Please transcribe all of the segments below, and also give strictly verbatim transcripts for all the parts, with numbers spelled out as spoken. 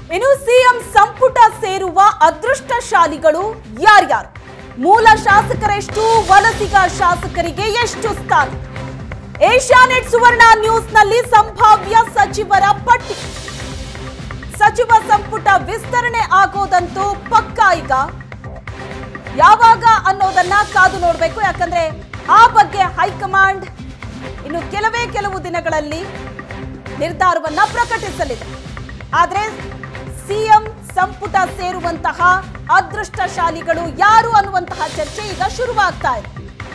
ಇನ್ನು ಸಿಎಂ ಸಂಪುಟ ಸೇರುವ ಅದೃಷ್ಟಶಾಲಿಗಳು ಯಾರ್ಯಾರು? ಮೂಲ ಶಾಸಕರೆಷ್ಟು, ವಲಸಿಗ ಶಾಸಕರಿಗೆ ಎಷ್ಟು ಸ್ಥಾನ? ಏಷ್ಯಾನೆಟ್ ಸುವರ್ಣ ನ್ಯೂಸ್ನಲ್ಲಿ ಸಂಭಾವ್ಯ ಸಚಿವರ ಪಟ್ಟಿ. ಸಚಿವ ಸಂಪುಟ ವಿಸ್ತರಣೆ ಆಗೋದಂತೂ ಪಕ್ಕಾ. ಈಗ ಯಾವಾಗ ಅನ್ನೋದನ್ನ ಕಾದು ನೋಡಬೇಕು. ಯಾಕಂದ್ರೆ ಆ ಬಗ್ಗೆ ಹೈಕಮಾಂಡ್ ಇನ್ನು ಕೆಲವೇ ಕೆಲವು ದಿನಗಳಲ್ಲಿ ನಿರ್ಧಾರವನ್ನ ಪ್ರಕಟಿಸಲಿದೆ. ಆದ್ರೆ ಸಿಎಂ ಸಂಪುಟ ಸೇರುವಂತಹ ಅದೃಷ್ಟಶಾಲಿಗಳು ಯಾರು ಅನ್ನುವಂತಹ ಚರ್ಚೆ ಈಗ ಶುರುವಾಗ್ತಾ ಇದೆ.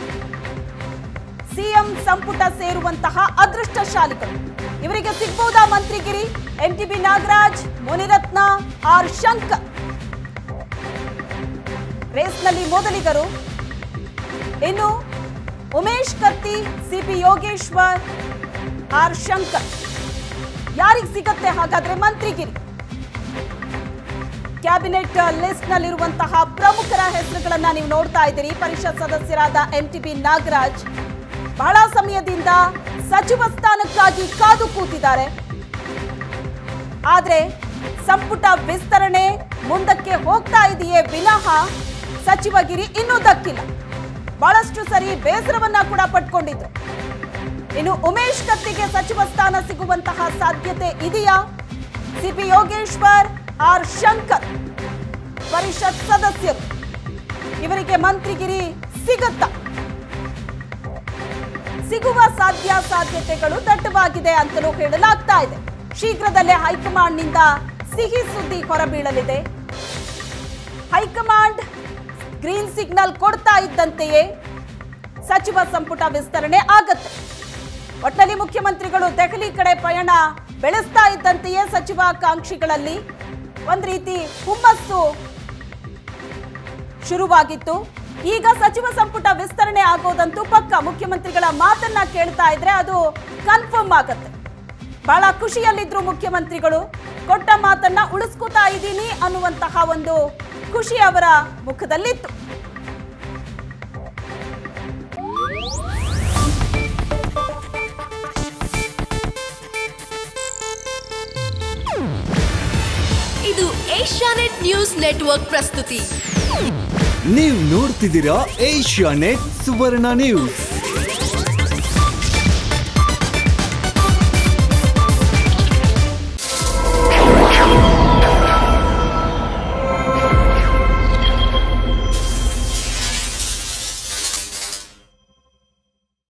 ಸಿಎಂ ಸಂಪುಟ ಸೇರುವಂತಹ ಅದೃಷ್ಟಶಾಲಿಗಳು ಇವರಿಗೆ ಸಿಗಬಹುದಾ ಮಂತ್ರಿಗಿರಿ? ಎಂಟಿಬಿ ನಾಗರಾಜ್, ಮುನಿರತ್ನ, ಆರ್ ಶಂಕರ್ ರೇಸ್ನಲ್ಲಿ ಮೊದಲಿಗರು. ಇನ್ನು ಉಮೇಶ್ ಕತ್ತಿ, ಸಿಪಿ ಯೋಗೇಶ್ವರ್, ಆರ್ ಶಂಕರ್ ಯಾರಿಗೆ ಸಿಗತ್ತೆ ಹಾಗಾದ್ರೆ ಮಂತ್ರಿಗಿರಿ? ಕ್ಯಾಬಿನೆಟ್ ಲಿಸ್ಟ್ ನಲ್ಲಿರುವಂತಹ ಪ್ರಮುಖರ ಹೆಸರುಗಳನ್ನ ನೀವು ನೋಡ್ತಾ ಇದ್ದೀರಿ. ಪರಿಷತ್ ಸದಸ್ಯರಾದ ಎಂಟಿಬಿ ನಾಗರಾಜ್ ಬಹಳ ಸಮಯದಿಂದ ಸಚಿವ ಸ್ಥಾನಕ್ಕಾಗಿ ಕಾದು ಕೂತಿದ್ದಾರೆ. ಆದ್ರೆ ಸಂಪುಟ ವಿಸ್ತರಣೆ ಮುಂದಕ್ಕೆ ಹೋಗ್ತಾ ಇದೆಯೇ ವಿನಃ ಸಚಿವಗಿರಿ ಇನ್ನೂ ದಕ್ಕಿಲ್ಲ. ಬಹಳಷ್ಟು ಸರಿ ಬೇಸರವನ್ನ ಕೂಡ ಪಟ್ಕೊಂಡಿದ್ರು. ಇನ್ನು ಉಮೇಶ್ ಕತ್ತಿಗೆ ಸಚಿವ ಸ್ಥಾನ ಸಿಗುವಂತಹ ಸಾಧ್ಯತೆ ಇದೆಯಾ? ಸಿಪಿ ಯೋಗೇಶ್ವರ್, ಆರ್ ಶಂಕರ್ ಪರಿಷತ್ ಸದಸ್ಯರು ಇವರಿಗೆ ಮಂತ್ರಿಗಿರಿ ಸಿಗುತ್ತಾ? ಸಿಗುವ ಸಾಧ್ಯ ಸಾಧ್ಯತೆಗಳು ದಟ್ಟವಾಗಿದೆ ಅಂತಲೂ ಹೇಳಲಾಗ್ತಾ ಇದೆ. ಶೀಘ್ರದಲ್ಲೇ ಹೈಕಮಾಂಡ್ ನಿಂದ ಸಿಹಿ ಸುದ್ದಿ ಹೊರಬೀಳಲಿದೆ. ಹೈಕಮಾಂಡ್ ಗ್ರೀನ್ ಸಿಗ್ನಲ್ ಕೊಡ್ತಾ ಇದ್ದಂತೆಯೇ ಸಚಿವ ಸಂಪುಟ ವಿಸ್ತರಣೆ ಆಗತ್ತೆ. ಒಟ್ಟಿನಲ್ಲಿ ಮುಖ್ಯಮಂತ್ರಿಗಳು ದೆಹಲಿ ಕಡೆ ಪಯಣ ಬೆಳೆಸ್ತಾ ಇದ್ದಂತೆಯೇ ಸಚಿವಾಕಾಂಕ್ಷಿಗಳಲ್ಲಿ ಒಂದ್ ರೀತಿ ಹುಮ್ಮಸ್ಸು ಶುರುವಾಗಿತ್ತು. ಈಗ ಸಚಿವ ಸಂಪುಟ ವಿಸ್ತರಣೆ ಆಗೋದಂತೂ ಪಕ್ಕ. ಮುಖ್ಯಮಂತ್ರಿಗಳ ಮಾತನ್ನ ಕೇಳ್ತಾ ಇದ್ರೆ ಅದು ಕನ್ಫರ್ಮ್ ಆಗತ್ತೆ. ಬಹಳ ಖುಷಿಯಲ್ಲಿದ್ರು ಮುಖ್ಯಮಂತ್ರಿಗಳು. ಕೊಟ್ಟ ಮಾತನ್ನ ಉಳಿಸ್ಕೊತಾ ಇದ್ದೀನಿ ಅನ್ನುವಂತಹ ಒಂದು ಖುಷಿ ಅವರ ಮುಖದಲ್ಲಿತ್ತು. ಇದು ಏಷ್ಯಾನೆಟ್ ನ್ಯೂಸ್ ನೆಟ್ವರ್ಕ್ ಪ್ರಸ್ತುತಿ. ನೀವು ನೋಡ್ತಿದ್ದೀರಾ ಏಷ್ಯಾನೆಟ್ ಸುವರ್ಣ ನ್ಯೂಸ್.